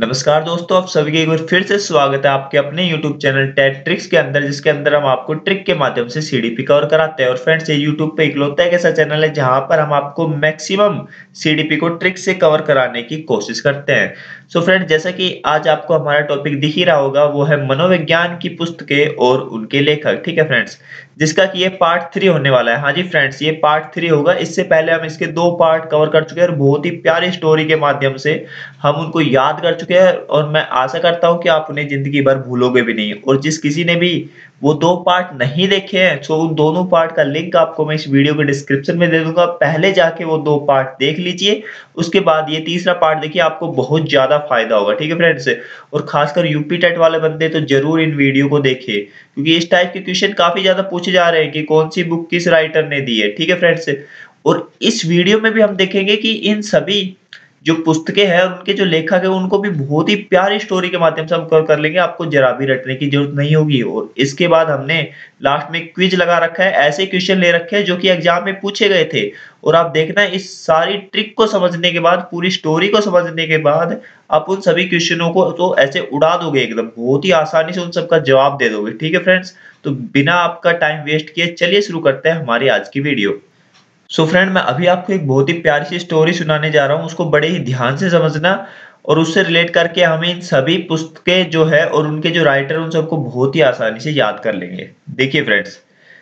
नमस्कार दोस्तों, आप सभी का एक बार फिर से स्वागत है आपके अपने YouTube चैनल टेक ट्रिक्स के अंदर, जिसके अंदर हम आपको ट्रिक के माध्यम से सीडीपी कवर कराते हैं। और फ्रेंड्स, ये YouTube पे इकलौता एक ऐसा चैनल है जहां पर हम आपको मैक्सिमम सीडीपी को ट्रिक से कवर कराने की कोशिश करते हैं। सो फ्रेंड्स, जैसा कि आज आपको हमारा टॉपिक दिख ही रहा होगा, वो है मनोविज्ञान की पुस्तकें और उनके लेखक। ठीक है फ्रेंड्स, जिसका कि ये पार्ट 3 होने वाला है। हाँ जी फ्रेंड्स, ये पार्ट 3 होगा। इससे पहले हम इसके 2 पार्ट कवर कर चुके हैं और बहुत ही प्यारी स्टोरी के माध्यम से हम उनको याद कर चुके हैं, और मैं आशा करता हूँ कि आप उन्हें ज़िंदगी भर भूलोगे भी नहीं। और जिस किसी ने भी वो 2 पार्ट नहीं देखे हैं, सो उन दोनों पार्ट का लिंक आपको मैं इस वीडियो के डिस्क्रिप्शन में दे दूँगा। पहले जाके वो 2 पार्ट देख लीजिए, उसके बाद ये तीसरा पार्ट देखिए, आपको बहुत ज़्यादा फ़ायदा होगा। ठीक है फ्रेंड्स? और खासकर यूपी टेट वाले बंदे तो ज़रूर इन वीडियो को देखें, क्योंकि इस टाइप के क्वेश्चन काफ़ी ज़्यादा पूछे जा रहे हैं कि कौन-सी बुक किस राइटर ने दी है। ठीक है फ्रेंड्स? और इस वीडियो में भी हम देखेंगे कि इन सभी जो पुस्तकें हैं और उनके जो लेखक हैं, उनको भी बहुत ही प्यारी स्टोरी के माध्यम से हम कवर कर लेंगे। आपको जरा भी रटने की जरूरत नहीं होगी। और इसके बाद हमने लास्ट में क्विज लगा रखा है, ऐसे क्वेश्चन ले रखे हैं जो कि एग्जाम में पूछे गए थे। और आप देखना, इस सारी ट्रिक को समझने के बाद, पूरी स्टोरी को समझने के बाद, आप उन सभी क्वेश्चनों को तो ऐसे उड़ा दोगे, एकदम बहुत ही आसानी से उन सबका जवाब दे दोगे। ठीक है फ्रेंड्स? तो बिना आपका टाइम वेस्ट किए चलिए शुरू करते हैं हमारी आज की वीडियो। सो फ्रेंड, मैं अभी आपको एक बहुत ही प्यारी सी स्टोरी सुनाने जा रहा हूँ। उसको बड़े ही ध्यान से समझना, और उससे रिलेट करके हम इन सभी पुस्तकें जो है और उनके जो राइटर, उन सबको बहुत ही आसानी से याद कर लेंगे। देखिए फ्रेंड्स,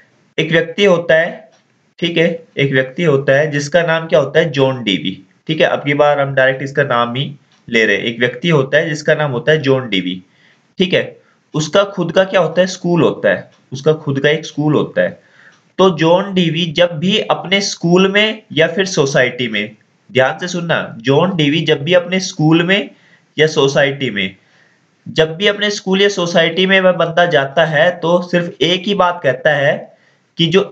एक व्यक्ति होता है, ठीक है, एक व्यक्ति होता है जिसका नाम क्या होता है, जॉन डीवी। ठीक है, अब की बार हम डायरेक्ट इसका नाम ही ले रहे हैं। एक व्यक्ति होता है जिसका नाम होता है जॉन डीवी। ठीक है, उसका खुद का क्या होता है, स्कूल होता है। उसका खुद का एक स्कूल होता है। तो जॉन डीवी जब भी अपने स्कूल में या फिर सोसाइटी में, ध्यान से सुनना, जॉन डीवी जब भी अपने स्कूल में या सोसाइटी में, जब भी अपने स्कूल या सोसाइटी में वह बंदा जाता है, तो सिर्फ एक ही बात कहता है कि जो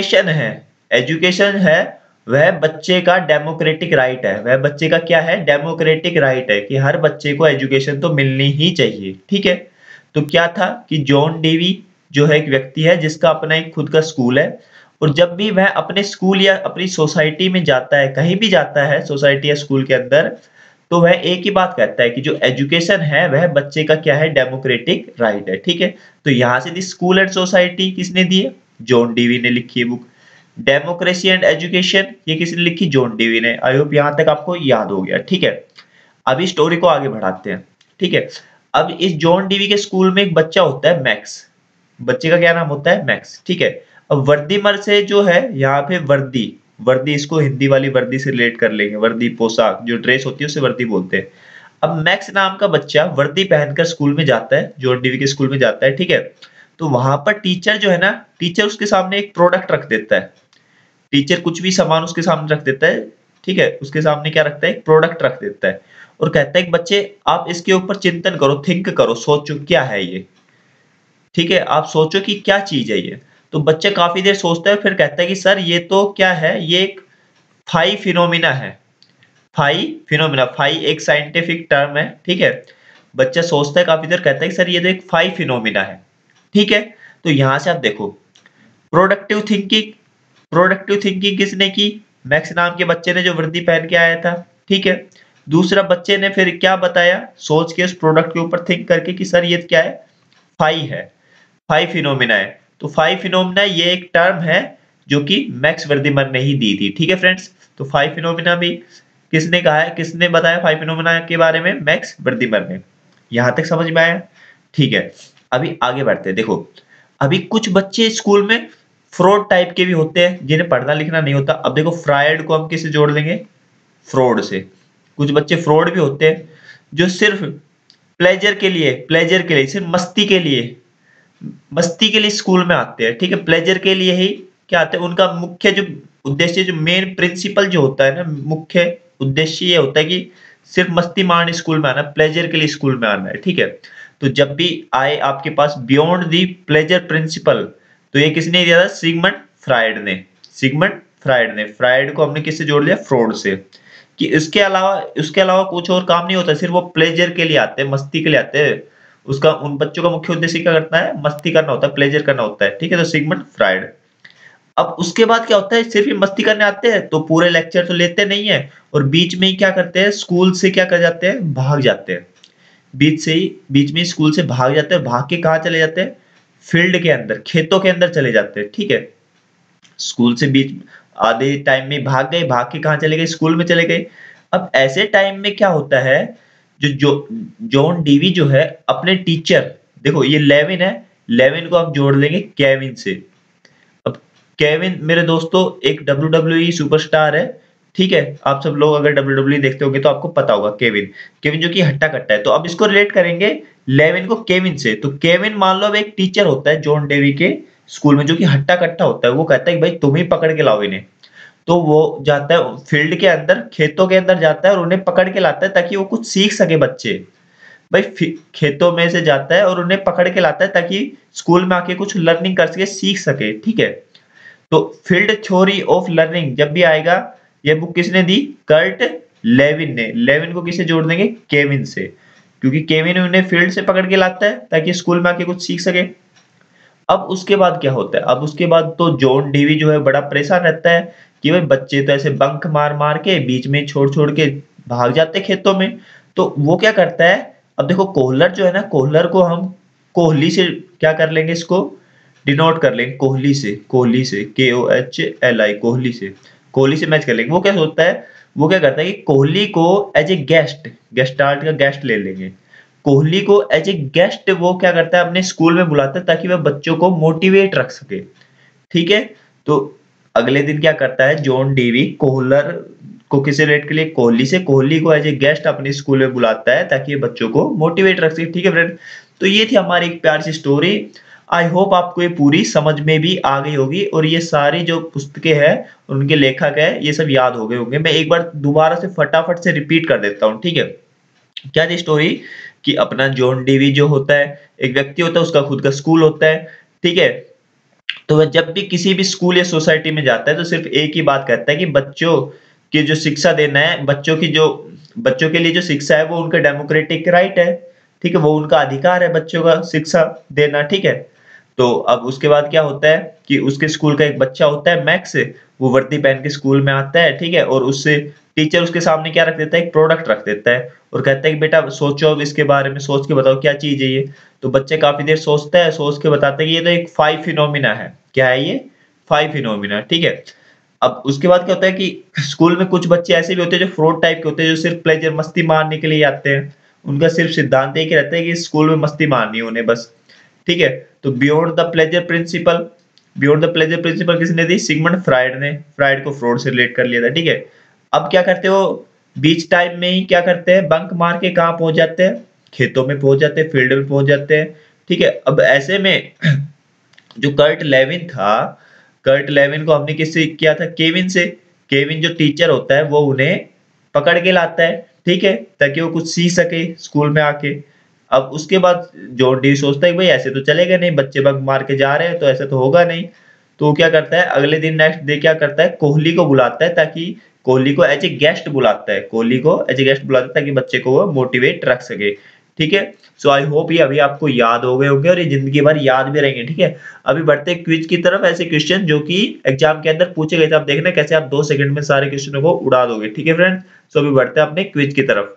एजुकेशन है वह बच्चे का डेमोक्रेटिक राइट है। वह बच्चे का क्या है, डेमोक्रेटिक राइट है, कि हर बच्चे को एजुकेशन तो मिलनी ही चाहिए। ठीक है, तो क्या था कि जॉन डीवी जो है एक व्यक्ति है जिसका अपना एक खुद का स्कूल है। और जब भी वह अपने स्कूल या अपनी सोसाइटी में जाता है, कहीं भी जाता है सोसाइटी या स्कूल के अंदर, तो वह एक ही बात कहता है कि जो एजुकेशन है वह बच्चे का क्या है, डेमोक्रेटिक राइट है। ठीक है, तो यहाँ से दी स्कूल एंड सोसाइटी किसने दी है, जॉन डीवी ने लिखी है बुक। डेमोक्रेसी एंड एजुकेशन ये किसने लिखी, जॉन डीवी ने। आई होप यहाँ तक आपको याद हो गया। ठीक है, अभी स्टोरी को आगे बढ़ाते हैं। ठीक है, अब इस जॉन डीवी के स्कूल में एक बच्चा होता है, मैक्स। बच्चे का क्या नाम होता है, मैक्स। ठीक है, अब वर्दीमर से जो है यहाँ पे वर्दी, वर्दी इसको हिंदी वाली वर्दी से रिलेट कर लेंगे। वर्दी पोशाक, जो ड्रेस होती है उसे वर्दी बोलते हैं। अब मैक्स नाम का बच्चा वर्दी पहनकर स्कूल में जाता है, जॉन डीवी के स्कूल में जाता है। ठीक है, तो वहां पर टीचर जो है ना, टीचर उसके सामने एक प्रोडक्ट रख देता है। टीचर कुछ भी सामान उसके सामने रख देता है। ठीक है, उसके सामने क्या रखता है, एक प्रोडक्ट रख देता है, और कहता है कि बच्चे आप इसके ऊपर चिंतन करो, थिंक करो, सोचो क्या है ये। ठीक है, आप सोचो कि क्या चीज है ये। तो बच्चा काफी देर सोचता है, फिर कहता है कि सर ये तो क्या है, ये एक फाई फिनोमिना है। फाई फिनोमिना, फाई एक साइंटिफिक टर्म है। ठीक है, बच्चा सोचता है काफी देर, कहता है कि सर ये तो एक फाई फिनोमिना है। ठीक है, तो यहां से आप देखो, प्रोडक्टिव थिंकिंग, प्रोडक्टिव थिंकिंग किसने की, मैक्स नाम के बच्चे ने जो वर्दी पहन के आया था। ठीक है, दूसरा बच्चे ने फिर क्या बताया, सोच के उस प्रोडक्ट के ऊपर थिंक करके कि सर ये क्या है, फाई है, फाई फिनोमिना है। तो फाई फिनोमिना ये एक टर्म है जो कि मैक्स वर्दीमर ने ही दी थी। ठीक है फ्रेंड्स, तो फाई फिनोमिना भी किसने कहा है, किसने बताया फाई फिनोमिना के बारे में, मैक्स वर्दीमर ने। यहां तक समझ में आया। ठीक है, अभी आगे बढ़ते हैं। देखो, अभी कुछ बच्चे स्कूल में फ्रॉड टाइप के भी होते हैं, जिन्हें पढ़ना लिखना नहीं होता। अब देखो, फ्रायड को हम किससे जोड़ लेंगे, फ्रॉड से। कुछ बच्चे फ्रॉड भी होते हैं जो सिर्फ प्लेजर के लिए, सिर्फ मस्ती के लिए स्कूल में आते हैं। ठीक है, प्लेजर के लिए ही क्या आते हैं, उनका मुख्य जो उद्देश्य, जो मेन प्रिंसिपल जो होता है ना, मुख्य उद्देश्य ये होता है कि सिर्फ मस्ती मारने स्कूल में आना, प्लेजर के लिए स्कूल में आना है। ठीक है, तो जब भी आए आपके पास बियॉन्ड दी प्लेजर प्रिंसिपल, तो ये किसने दिया था, सिगमंड फ्रायड ने। सिगमंड फ्रायड ने, फ्रायड को हमने किससे जोड़ लिया, फ्रॉड से। कि उसके अलावा कुछ और काम नहीं होता, सिर्फ वो प्लेजर के लिए आते हैं, मस्ती के लिए आते हैं। उसका, उन बच्चों का मुख्य उद्देश्य क्या करना है, मस्ती करना होता है, प्लेजर करना होता है। ठीक है, तो सिगमंड फ्रायड। अब उसके बाद क्या होता है, सिर्फ ही मस्ती करने आते हैं तो पूरे लेक्चर तो लेते नहीं है, और बीच में ही क्या करते हैं, स्कूल से क्या कर जाते हैं, भाग जाते हैं। बीच में स्कूल से भाग जाते हैं, भाग के कहाँ चले जाते हैं, फील्ड के अंदर, खेतों के अंदर चले जाते हैं, ठीक है। स्कूल से बीच आधे टाइम में भाग गए, भाग के कहाँ चले गए, स्कूल में चले गए। अब ऐसे टाइम में क्या होता है, जो जॉन डीवी जो है अपने टीचर, देखो ये लेविन है, लेविन को हम जोड़ लेंगे केविन से। अब केविन मेरे दोस्तों एक WWE सुपरस्टार है, ठीक है। आप सब लोग अगर WWE देखते होंगे तो आपको पता होगा केविन, केविन जो कि हट्टा कट्टा है। तो अब इसको रिलेट करेंगे लेविन को केविन से। तो केविन मान लो अब एक टीचर होता है जॉन डेवी के स्कूल में, जो कि हट्टा कट्टा होता है। वो कहता है कि भाई तुम ही पकड़ के लाओ इन्हें। तो वो जाता है फील्ड के अंदर, खेतों के अंदर जाता है और उन्हें पकड़ के लाता है ताकि वो कुछ सीख सके बच्चे। भाई खेतों में से जाता है और उन्हें पकड़ के लाता है ताकि स्कूल में आके कुछ लर्निंग कर सके, सीख सके, ठीक है। तो फील्ड थ्योरी ऑफ लर्निंग जब भी आएगा, ये बुक किसने दी, कर्ट लेविन ने। लेविन को किसे जोड़ देंगे, केविन से, क्योंकि केविन उन्हें फील्ड से पकड़ के लाता है ताकि स्कूल में आके कुछ सीख सके। अब उसके बाद क्या होता है, अब उसके बाद तो जॉन डीवी जो है बड़ा परेशान रहता है कि भाई बच्चे तो ऐसे बंक मार मार के बीच में छोड़ छोड़ के भाग जाते खेतों में। तो वो क्या करता है, अब देखो कोहलर जो है ना, कोहलर को हम कोहली से क्या कर लेंगे, इसको डिनोट कर लेंगे कोहली से, कोहली से KOHLI, कोहली से, कोहली से मैच कर लेंगे। वो क्या सोचता है, वो क्या करता है कि कोहली को एज ए गेस्ट, गेस्टार्ट का गेस्ट ले लेंगे। कोहली को एज ए गेस्ट वो क्या करता है, अपने स्कूल में बुलाता है ताकि वह बच्चों को मोटिवेट रख सके, ठीक है। तो अगले दिन क्या करता है जॉन डीवी, कोहलर को किसे रेट के लिए, कोहली से, कोहली को एज ए गेस्ट अपने स्कूल में बुलाता है ताकि ये बच्चों को मोटिवेट रख सके, ठीक है फ्रेंड। तो ये थी हमारी एक प्यारी सी स्टोरी। आई होप आपको ये पूरी समझ में भी आ गई होगी और ये सारी जो पुस्तकें हैं उनके लेखक है ये सब याद हो गए होंगे। मैं एक बार दोबारा से फटाफट से रिपीट कर देता हूँ, ठीक है। क्या थी स्टोरी कि अपना जॉन डीवी जो होता है, एक व्यक्ति होता है, उसका खुद का स्कूल होता है, ठीक है। तो वह जब भी किसी भी स्कूल या सोसाइटी में जाता है तो सिर्फ एक ही बात कहता है कि बच्चों की जो शिक्षा देना है, बच्चों के लिए जो शिक्षा है वो उनका डेमोक्रेटिक राइट है, ठीक है। वो उनका अधिकार है बच्चों का शिक्षा देना, ठीक है। तो अब उसके बाद क्या होता है कि उसके स्कूल का एक बच्चा होता है मैक्स, वो वर्दी पहन के स्कूल में आता है, ठीक है। और उससे टीचर उसके सामने क्या रख देता है, एक प्रोडक्ट रख देता है और कहता है कि बेटा सोचो अब इसके बारे में, सोच के बताओ क्या चीज है ये। तो बच्चे काफी देर सोचता है, सोच के बताते हैं कि ये तो एक 5 फिनोमिना है। क्या है ये, 5 फिनोमिना, ठीक है। अब उसके बाद क्या होता है कि स्कूल में कुछ बच्चे ऐसे भी होते हैं जो फ्रॉड टाइप के होते हैं, जो सिर्फ प्लेजर, मस्ती मारने के लिए आते हैं। उनका सिर्फ सिद्धांत एक ही रहता है कि स्कूल में मस्ती मारनी है उन्हें बस, ठीक है। तो beyond the pleasure principle, beyond the pleasure principle किसने दी, सिगमंड फ्राइड ने। फ्राइड को फ्रॉड से रिलेट कर लिया था, ठीक है। अब क्या करते हो, बीच टाइम में ही क्या करते हैं, बंक मार के कहाँ पहुंच जाते हैं, खेतों में पहुंच जाते हैं, फील्ड में पहुंच जाते हैं, ठीक है। अब ऐसे में जो कर्ट लेविन था, कर्ट लेविन को हमने किससे किया था, केविन से। केविन जो टीचर होता है वो उन्हें पकड़ के लाता है, ठीक है, ताकि वो कुछ सीख सके स्कूल में आके। अब उसके बाद जॉन डी सोचता है कि भाई ऐसे तो चलेगा नहीं, बच्चे बग मार के जा रहे हैं तो ऐसे तो होगा नहीं। तो वो क्या करता है, अगले दिन नेक्स्ट डे क्या करता है, कोहली को बुलाता है ताकि कोहली को एज ए गेस्ट बुलाता है, कोहली को एज ए गेस्ट बुलाता है ताकि बच्चे को वो मोटिवेट रख सके, ठीक है। सो आई होप ये अभी आपको याद हो गए होंगे और ये जिंदगी भर याद भी रहेंगे, ठीक है। अभी बढ़ते हैं क्विज की तरफ, ऐसे क्वेश्चन जो कि एग्जाम के अंदर पूछे गए थे। आप देखना कैसे आप 2 सेकंड में सारे क्वेश्चनों को उड़ा दोगे, ठीक है फ्रेंड्स। सो अभी बढ़ते हैं अपने क्विज की तरफ।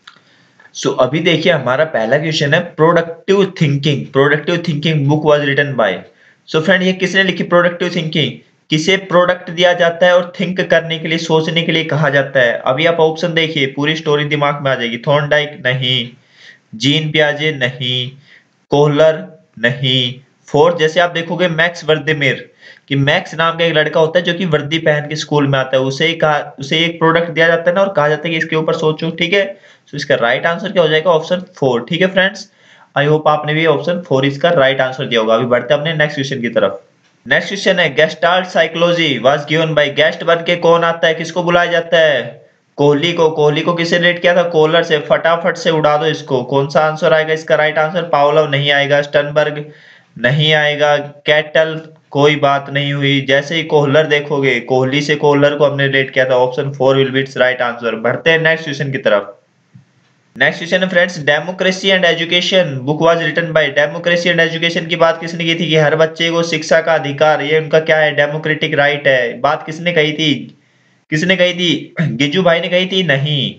सो अभी देखिए हमारा पहला क्वेश्चन है productive thinking. Productive thinking book was written by, so friend ये किसने लिखी प्रोडक्टिव थिंकिंग, किसे प्रोडक्ट दिया जाता है और थिंक करने के लिए, सोचने के लिए कहा जाता है। अभी आप ऑप्शन देखिए, पूरी स्टोरी दिमाग में आ जाएगी। थॉर्नडाइक नहीं, जीन पियाजे नहीं, कोहलर नहीं, फोर्थ जैसे आप देखोगे मैक्स वर्देमेर, कि मैक्स नाम का एक लड़का होता है जो कि वर्दी पहन के स्कूल में आता है, उसे एक प्रोडक्ट दिया जाता है ना और कहा जाता है कि इसके ऊपर सोचो, ठीक है। तो इसका राइट आंसर क्या हो जाएगा, ऑप्शन 4, ठीक है फ्रेंड्स। आई होप आपने भी ऑप्शन 4 इसका राइट आंसर दिया होगा। अभी बढ़ते हैं अपने नेक्स्ट क्वेश्चन की तरफ। नेक्स्ट क्वेश्चन है gestalt psychology was given by, गेस्ट बन के कौन आता है, किसको बुलाया जाता है, कोहली को। कोहली को किसे रेट किया था, कोहलर से। फटाफट से उड़ा दो इसको, कौन सा आंसर आएगा इसका राइट आंसर, पावलोव नहीं आएगा, स्टनबर्ग नहीं आएगा, कैटल कोई बात नहीं हुई। जैसे ही कोहलर देखोगे, कोहली से कोहलर को हमने रेट किया था, option 4 will be it's right answer. बढ़ते हैं नेक्स्ट क्वेश्चन की तरफ। नेक्स्ट क्वेश्चन है friends, democracy and education book was written by. Democracy and education की बात किसने की थी कि हर बच्चे को शिक्षा का अधिकार, ये उनका क्या है, डेमोक्रेटिक राइट है। बात किसने कही थी, किसने कही थी, गिजू भाई ने कही थी, नहीं,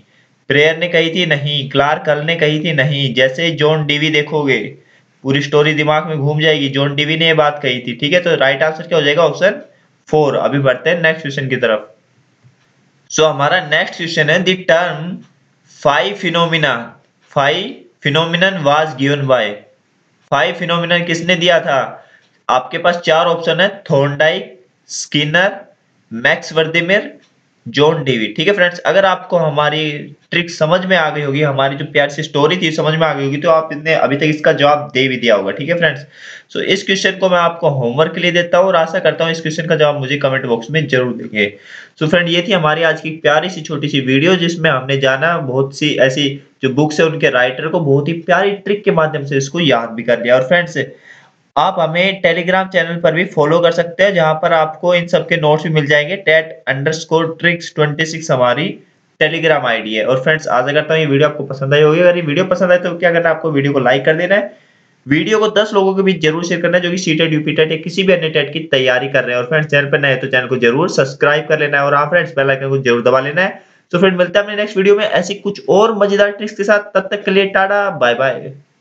प्रेयर ने कही थी नहीं, क्लार्क हल ने कही थी नहीं, जैसे जॉन डीवी देखोगे पूरी स्टोरी दिमाग में घूम जाएगी, जॉन डीवी ने ये बात कही थी। ठीक है, तो राइट आंसर क्या हो जाएगा? ऑप्शन 4। अभी बढ़ते हैं नेक्स्ट क्वेश्चन की तरफ। सो हमारा नेक्स्ट क्वेश्चन है the term phi phenomena, phi phenomenon was given by, phi phenomenon किसने दिया था? आपके पास चार ऑप्शन है, Thorndike, Skinner, Max Wertheimer, John Dewey. ठीक है फ्रेंड्स, अगर आपको हमारी ट्रिक समझ में आ गई होगी, हमारी जो प्यार सी स्टोरी थी समझ में आ गई होगी, तो आप इतने अभी तक इसका जवाब दे भी दिया होगा। ठीक है फ्रेंड्स, सो इस क्वेश्चन को मैं आपको होमवर्क के लिए देता हूँ और आशा करता हूँ इस क्वेश्चन का जवाब मुझे कमेंट बॉक्स में जरूर देंगे। सो फ्रेंड, ये थी हमारी आज की प्यारी सी छोटी सी वीडियो, जिसमें हमने जाना बहुत सी ऐसी जो बुक्स है उनके राइटर को बहुत ही प्यारी ट्रिक के माध्यम से इसको याद भी कर लिया। और फ्रेंड्स, आप हमें टेलीग्राम चैनल पर भी फॉलो कर सकते हैं, जहां पर आपको इन सब के नोट्स भी मिल जाएंगे। tet_tricks26 हमारी टेलीग्राम आईडी है। और फ्रेंड्स, आशा करता हूँ ये वीडियो आपको पसंद आई होगी। अगर ये वीडियो पसंद आए तो क्या करना है, आपको वीडियो को लाइक कर देना है, वीडियो को 10 लोगों के बीच जरूर शेयर करना है जो कि सीटेट, यूपीटेट या किसी भी अन्य टेट की तैयारी कर रहे हैं। और फ्रेंड्स, चैनल पर नए हैं तो चैनल को जरूर सब्सक्राइब कर लेना है, और हाँ फ्रेंड्स, बेल आइकन को जरूर दबा लेना है। तो फ्रेंड, मिलते हैं अपने नेक्स्ट वीडियो में ऐसी कुछ और मजेदार ट्रिक्स के साथ। तब तक के लिए टाटा बाय बाय।